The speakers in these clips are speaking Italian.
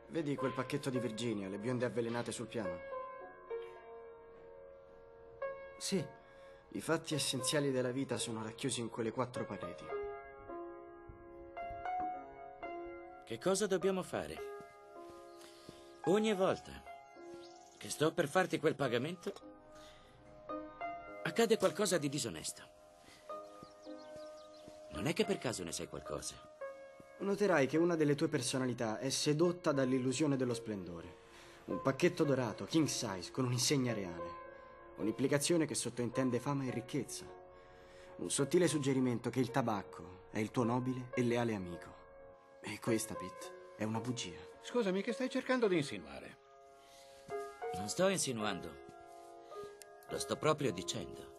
Vedi quel pacchetto di Virginia, le bionde avvelenate sul piano? Sì, i fatti essenziali della vita sono racchiusi in quelle 4 pareti. Che cosa dobbiamo fare? Ogni volta che sto per farti quel pagamento, accade qualcosa di disonesto. Non è che per caso ne sai qualcosa? Noterai che una delle tue personalità è sedotta dall'illusione dello splendore. Un pacchetto dorato, king size, con un'insegna reale. Un'implicazione che sottointende fama e ricchezza. Un sottile suggerimento che il tabacco è il tuo nobile e leale amico. E questa, Pete, è una bugia. Scusami, che stai cercando di insinuare? Non sto insinuando. Lo sto proprio dicendo.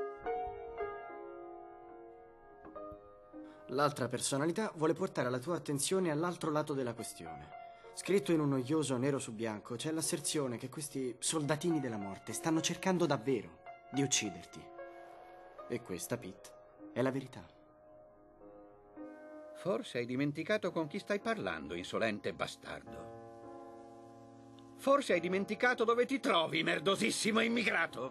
L'altra personalità vuole portare la tua attenzione all'altro lato della questione. Scritto in un noioso nero su bianco c'è l'asserzione che questi soldatini della morte stanno cercando davvero di ucciderti. E questa, Pete, è la verità. Forse hai dimenticato con chi stai parlando, insolente bastardo. Forse hai dimenticato dove ti trovi, merdosissimo immigrato.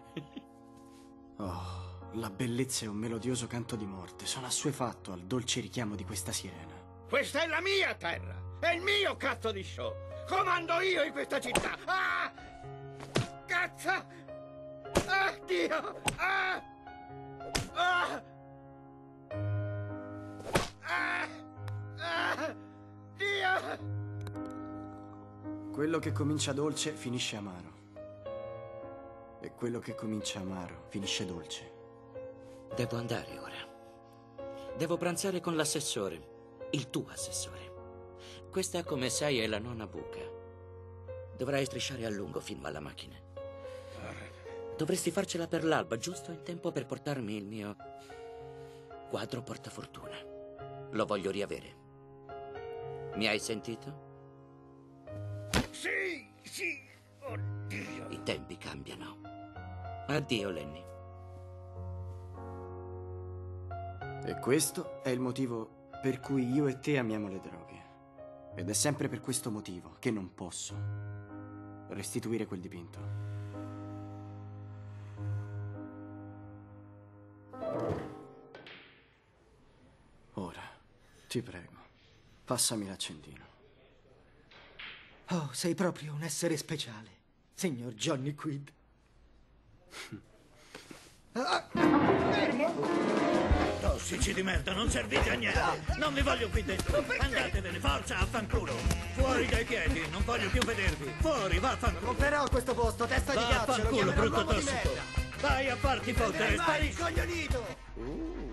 Oh, la bellezza e un melodioso canto di morte. Sono assuefatto al dolce richiamo di questa sirena. Questa è la mia terra! È il mio cazzo di show! Comando io in questa città! Ah! Cazzo! Ah, Dio! Ah! Ah! Ah! Ah! Dio! Quello che comincia dolce finisce amaro. E quello che comincia amaro finisce dolce. Devo andare ora. Devo pranzare con l'assessore, il tuo assessore. Questa, come sai, è la nonna buca. Dovrai strisciare a lungo fino alla macchina. Dovresti farcela per l'alba, giusto in tempo per portarmi il mio quadro portafortuna. Lo voglio riavere. Mi hai sentito? Sì, sì, oddio. I tempi cambiano. Addio, Lenny. E questo è il motivo per cui io e te amiamo le droghe. Ed è sempre per questo motivo che non posso restituire quel dipinto. Ora, ti prego, passami l'accendino. Oh, sei proprio un essere speciale, signor Johnny Quid. Tossici di merda, non servite a niente. Non vi voglio qui dentro. Andatevene, forza, affanculo. Fuori dai piedi, non voglio più vedervi. Fuori, vaffanculo. Comprerò questo posto, testa di cazzo, lo Vaffanculo, chiamerò brutto l'uomo di tossico. merda. Vai a farti fottere, Vai, sparisci. coglionito!